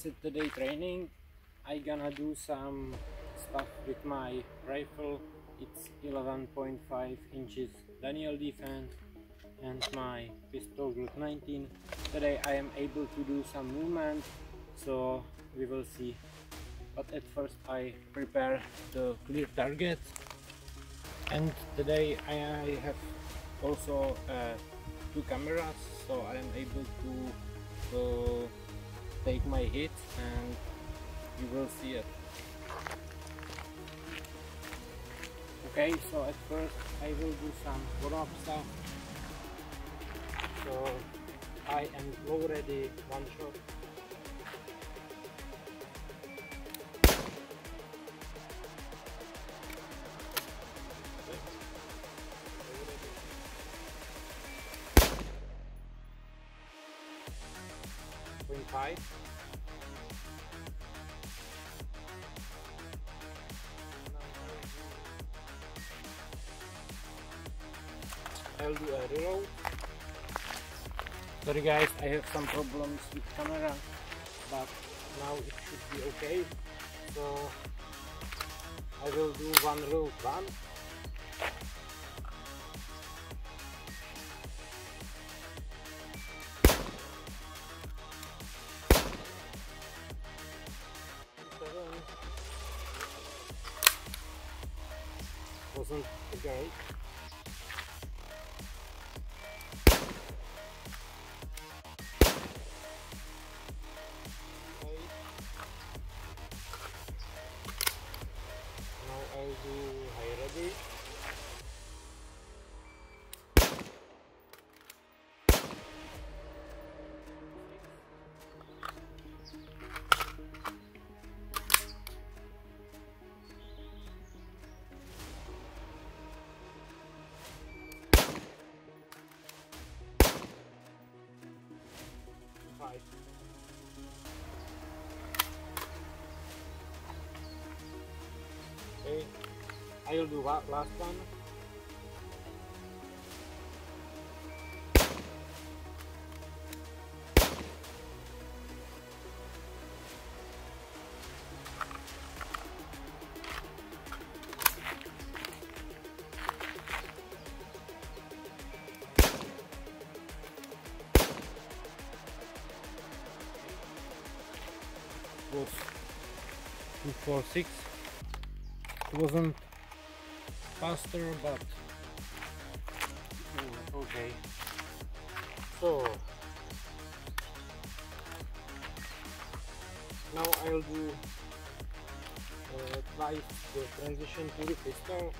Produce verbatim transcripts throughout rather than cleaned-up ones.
guys, at today training I gonna do some stuff with my rifle. It's eleven point five inches Daniele defense and my pistol group nineteen. Today I am able to do some movement, so we will see. But at first I prepare the clear target, and today I have also uh, two cameras, so I am able to uh, take my hit and you will see it. Okay, so at first I will do some warm-up stuff. So I am already one shot. point five. I'll do a reload. Sorry guys, I have some problems with camera, but now it should be okay. So I will do one reload one. Wasn't great. I'll do high ready. Five. Okay, I'll do that last one. Was two four six. It wasn't faster, but mm, okay. So now I'll do uh, twice the transition to the pistol.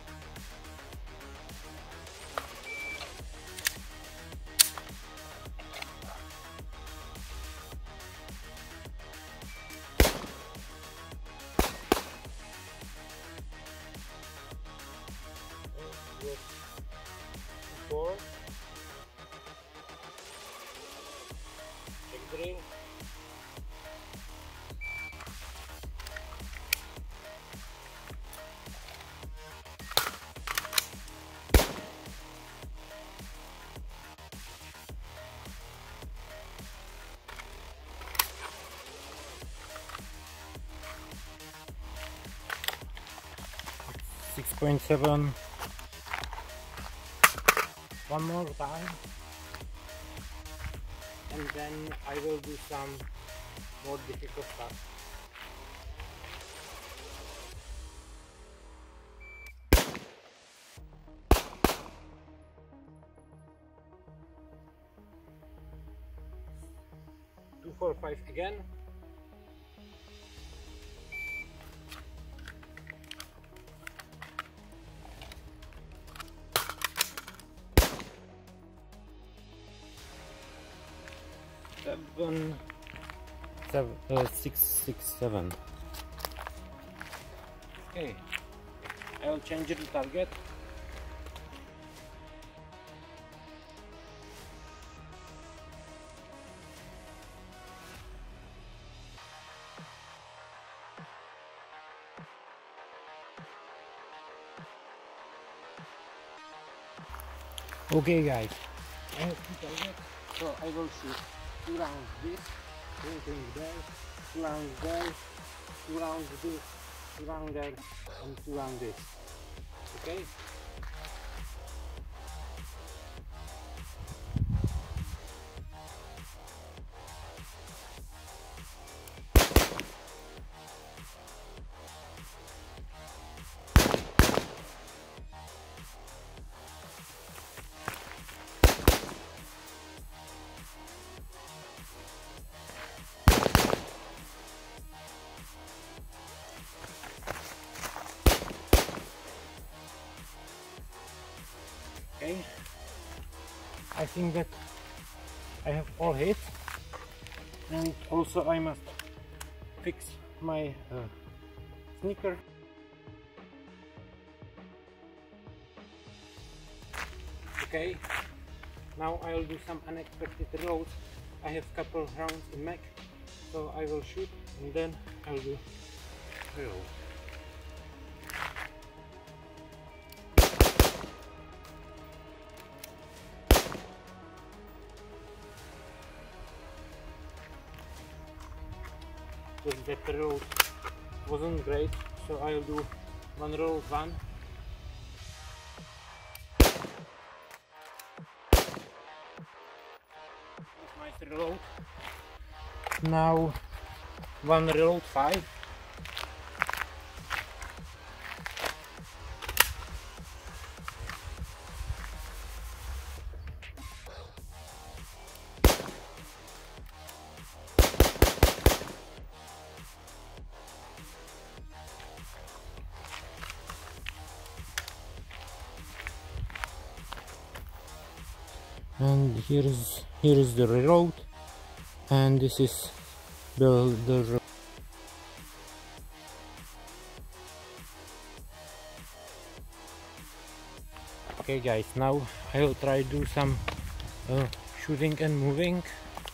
Four. Check drill. Six point seven. One more time, and then I will do some more difficult stuff. Two, four, five again. Seven, seven, uh, six, six, seven. Okay, I will change the target. Okay, guys, I have two targets, so I will shoot two rounds this, anything there, two rounds there, two rounds this, two rounds there, and two rounds this. Okay? Okay, I think that I have all hit, and also I must fix my uh, sneaker. Okay, now I'll do some unexpected reloads. I have couple rounds in mag, so I will shoot and then I'll do reload. Just that the reload wasn't great, so I'll do one reload one. Nice reload. Now one reload five. And here is here is the reload, and this is the the okay guys, now I will try to do some uh, shooting and moving.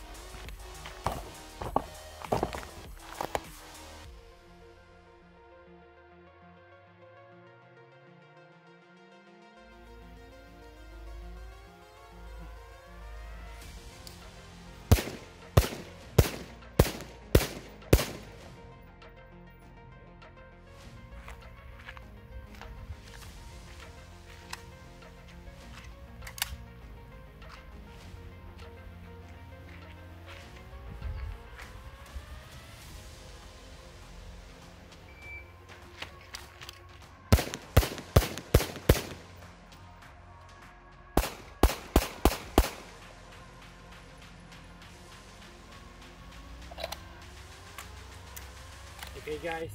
Okay guys,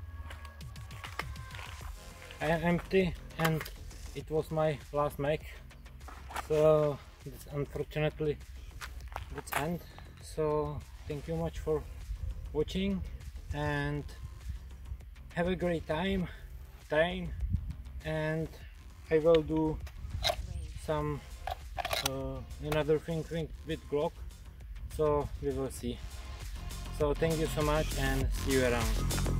I am empty and it was my last mag, so it's unfortunately its end. So thank you much for watching and have a great time, train, and I will do some uh, another thing with Glock, so we will see. So thank you so much and see you around.